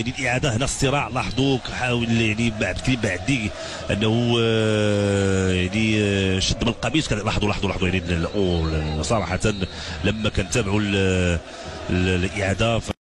يعني الاعاده هنا الصراع لاحظوا حاول يعني بعد انه يعني شد من القميص. لاحظوا يعني صراحه لما كنتابعوا الاعاده